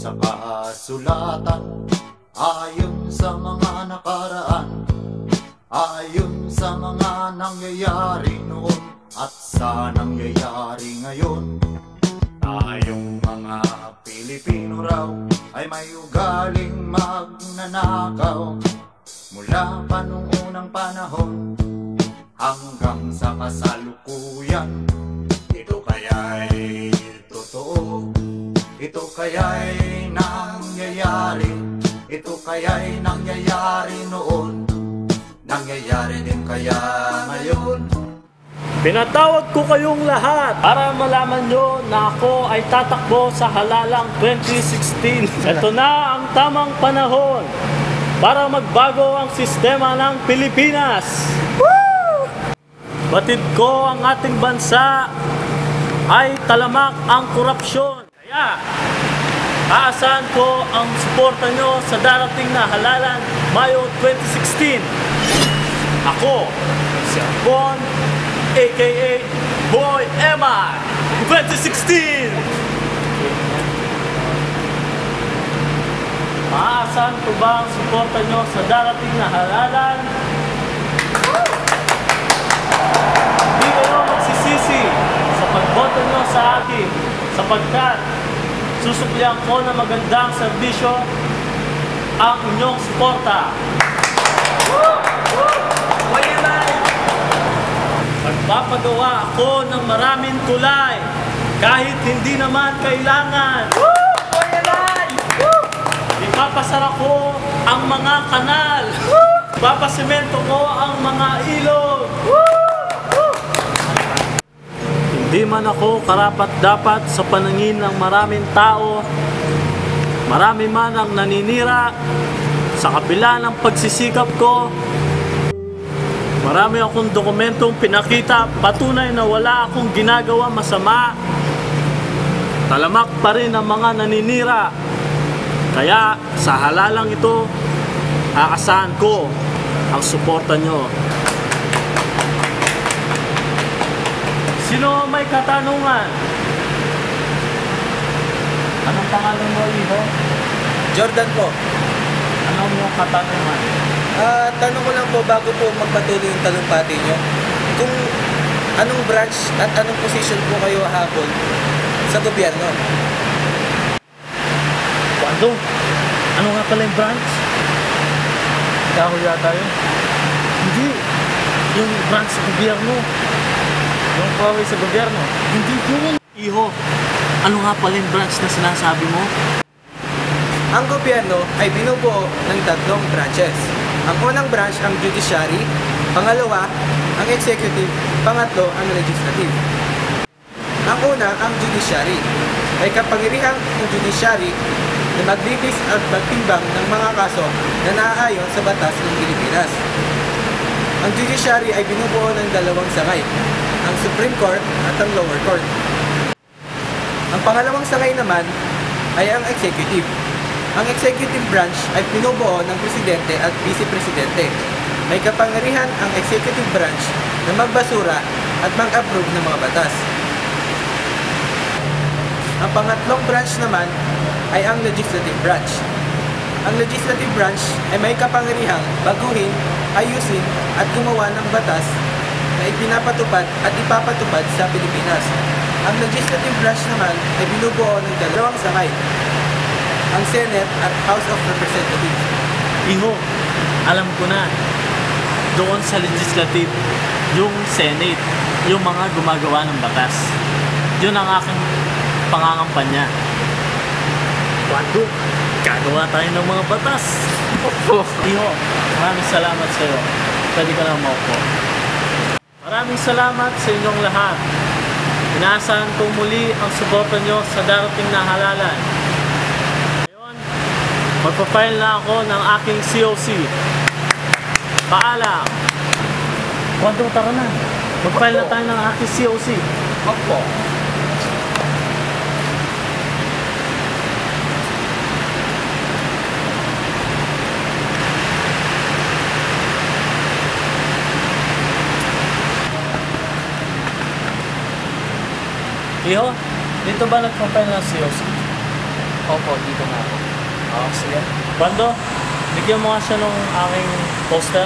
sa kasulatan, ayon sa mga nakaraan, ayon sa mga nangyayari noon at sa nangyayari ngayon. Tayong mga Pilipino raw ay may ugaling magnanakaw, mula pa nung unang panahon hanggang sa kasalukuyan. Ito kaya'y totoo, ito kaya'y nangyayari, ito kaya'y nangyayari noon, nangyayari din kaya ngayon. Pinatawag ko kayong lahat para malaman nyo na ako ay tatakbo sa halalang 2016. Ito na ang tamang panahon para magbago ang sistema ng Pilipinas. Woo! Batid ko ang ating bansa ay talamak ang korupsyon. Kaya aasahan ko ang suporta nyo sa darating na halalan Mayo 2016. Ako, si Arbon, aka Boy Emma 2016. Maaasahan ko ba ang suporta nyo sa darating na halalan? Hindi kayo magsisisi sa pagboto nyo sa akin, sapagkat susuklihan ko na magandang serbisyo ang inyong suporta. Magpapagawa ako ng maraming tulay kahit hindi naman kailangan. Ipapasara ko ang mga kanal. Ipapasemento ko ang mga ilog. Hindi man ako karapat-dapat sa paningin ng maraming tao. Marami man ang naninira sa kabila ng pagsisikap ko. Marami akong dokumentong pinakita, patunay na wala akong ginagawa masama. Talamak pa rin ang mga naninira. Kaya sa halalang ito, aasahan ko ang suporta nyo. Sino may katanungan? Anong pangalan mo, Iho? Jordan po. Anong yung katanungan? Tanong ko lang po bago po magpatuloy yung talumpati nyo, kung anong branch at anong position po kayo hapon sa gobyerno? Kwando? Ano nga pala yung branch? Dahil yata yun? Hindi. Yung branch sa gobyerno. Yung kaway sa gobyerno? Hindi yun. Iho, ano nga pala yung branch na sinasabi mo? Ang gobyerno ay binubuo ng 3 branches. Ang unang branch ang judiciary, pangalawa ang executive, pangatlo ang legislative. Ang una ang judiciary. May kapangyarihang ang judiciary na magbibis at magtimbang ng mga kaso na naaayon sa batas ng Pilipinas. Ang judiciary ay binubuo ng 2 sangay, ang Supreme Court at ang Lower Court. Ang pangalawang sangay naman ay ang executive. Ang executive branch ay pinubuo ng presidente at vice-presidente. May kapangyarihan ang executive branch na magbasura at mag-approve ng mga batas. Ang pangatlong branch naman ay ang legislative branch. Ang legislative branch ay may kapangyarihang baguhin, ayusin at gumawa ng batas na ipinapatupad at ipapatupad sa Pilipinas. Ang legislative branch naman ay binubuo ng 2 sangay, ang Senate at House of Representatives. Iho, alam ko na. Doon sa legislative, yung Senate, yung mga gumagawa ng batas. Yun ang aking pangangampanya. Kwando, gagawa tayo ng mga batas. Iho, maraming salamat sa iyo. Pwede ka lang maupo. Maraming salamat sa inyong lahat. Inaasahan ko muli ang suporta nyo sa darating na halalan. Magpa-file na ako ng aking COC. Paalam. Kwando, tara na. Mag-file na tayo ng aking COC. Opo. Iho, dito ba nagpa-file ng COC? Opo, dito na ako. Sige. Bando, bigyan mo nga siya ng aking poster.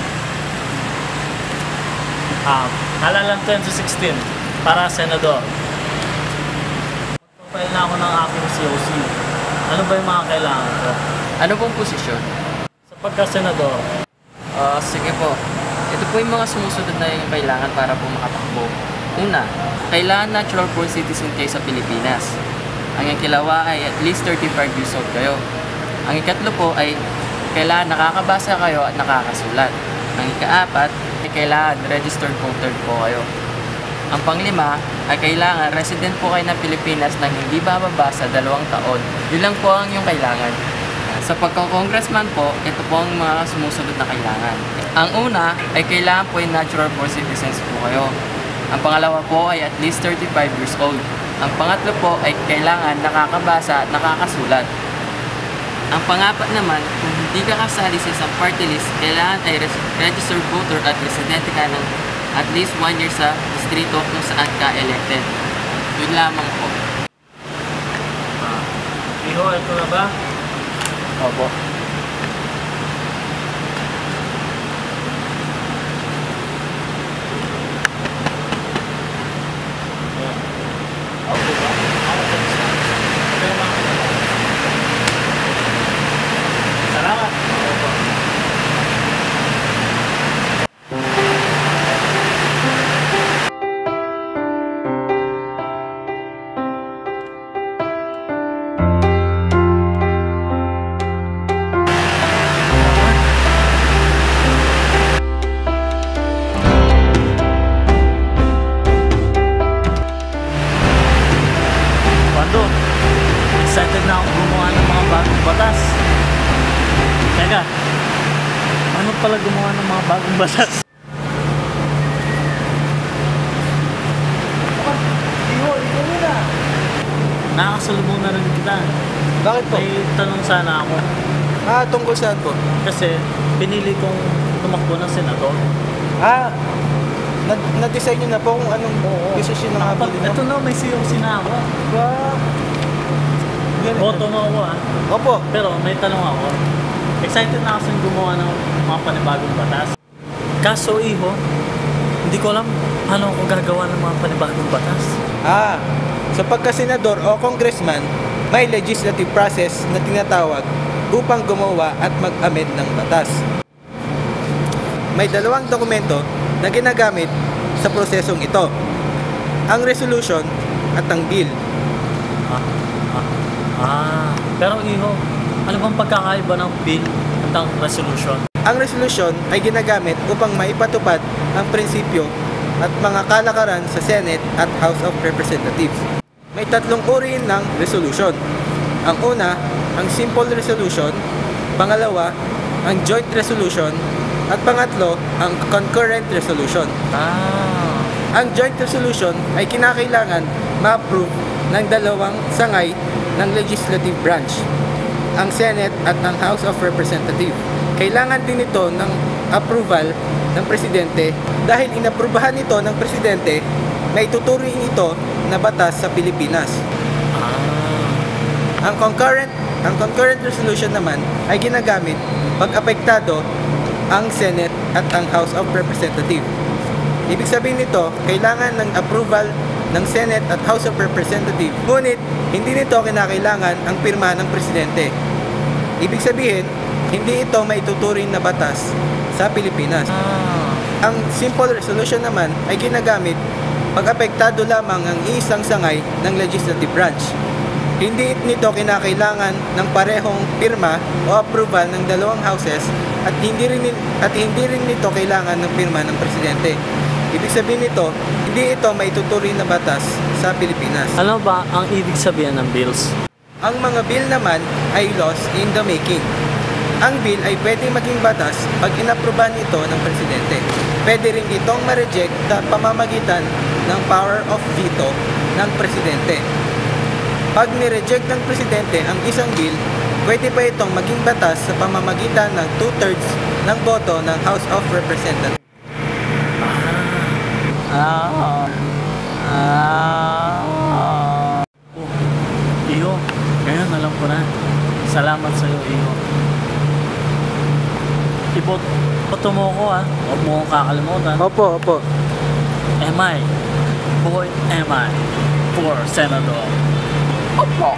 Halalan 2016 para senador. Magpapile na ako ng aking COC. Ano ba yung mga kailangan ko? Ano pong posisyon? Sa pagka-senador, Sige po. Ito po yung mga sumusunod na yung kailangan para po makatakbo. Una, kailangan natural born citizen kayo sa Pilipinas. Ang ikalawa ay at least 35 years old kayo. Ang ikatlo po ay kailangan nakakabasa kayo at nakakasulat. Ang ikaapat ay kailangan registered voter po kayo. Ang panglima ay kailangan resident po kayo ng Pilipinas nang hindi bababa sa 2 taon. Yun lang po ang yung kailangan. Sa pagka-congressman po, ito po ang mga sumusunod na kailangan. Ang una ay kailangan po yung natural born citizens po kayo. Ang pangalawa po ay at least 35 years old. Ang pangatlo po ay kailangan nakakabasa at nakakasulat. Ang pangapat naman, kung hindi ka kasali sa isang party list, kailangan ay registered voter at residente ka ng at least 1 year sa distrito kung saan ka elected. Yun lamang po. Iho, ito na ba? Opo. Okay ba? Salamat. Excited na akong gumawa ng mga bagong batas. Teka, ano pala gumawa ng mga bagong batas? Ikaw muna. Nakakasalubong na rin kita. Bakit po? May tanong sana ako. Tungkol saan po? Kasi pinili kong tumakbo ng senador. Na-design nyo na po kung anong posisyon ng habili nyo? Ito na, may COC na ako. Boto mo ako Opo. Pero may tanong ako. Excited na kasi gumawa ng mga panibagong batas. Kaso iho, hindi ko alam paano ako gagawa ng mga panibagong batas. Sa pagka-senador o congressman, may legislative process na tinatawag upang gumawa at mag-amend ng batas. May 2 dokumento na ginagamit sa prosesong ito. Ang resolution at ang bill. Pero iho, ano bang pagkakaiba ng bill at ang resolution? Ang resolution ay ginagamit upang maipatupad ang prinsipyo at mga kalakaran sa Senate at House of Representatives. May 3 uri ng resolution. Ang una, ang simple resolution. Pangalawa, ang joint resolution. At pangatlo, ang concurrent resolution. Ang joint resolution ay kinakailangan ma-approve ng 2 sangay ng legislative branch, ang Senate at ang House of Representatives. Kailangan din ito ng approval ng Presidente dahil inaprubahan ito ng Presidente, may tuturing ito na batas sa Pilipinas. Ang concurrent resolution naman ay ginagamit pag apektado ang Senate at ang House of Representatives. Ibig sabihin nito, kailangan ng approval ng Senate at House of Representatives. Ngunit, hindi nito kinakailangan ang pirma ng Presidente. Ibig sabihin, hindi ito maituturing na batas sa Pilipinas. Ang simple resolution naman ay ginagamit pag apektado lamang ang isang sangay ng legislative branch. Hindi nito kinakailangan ng parehong pirma o approval ng 2 houses at hindi rin nito kailangan ng pirma ng Presidente. Ibig sabihin nito, hindi ito maituturing na batas sa Pilipinas. Ano ba ang ibig sabihin ng bills? Ang mga bill naman ay laws in the making. Ang bill ay pwedeng maging batas pag inaprubahan ito ng Presidente. Pwede rin itong ma-reject sa pamamagitan ng power of veto ng Presidente. Pag ni-reject ng Presidente ang isang bill, pwede pa itong maging batas sa pamamagitan ng 2/3 ng boto ng House of Representatives. Iyo, ngayon alam Boto mo ko huwag mo kong kakalimutan. Opo, opo. Am I? Boy, am I? For Senator. Opo.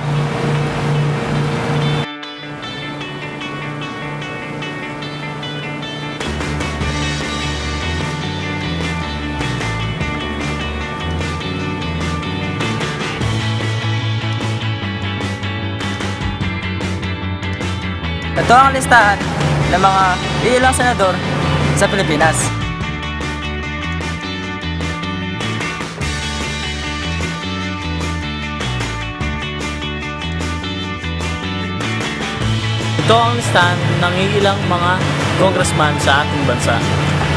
Ito ang listahan ng mga ilang senador sa Pilipinas. Ito ang listahan ng ilang mga congressman sa ating bansa.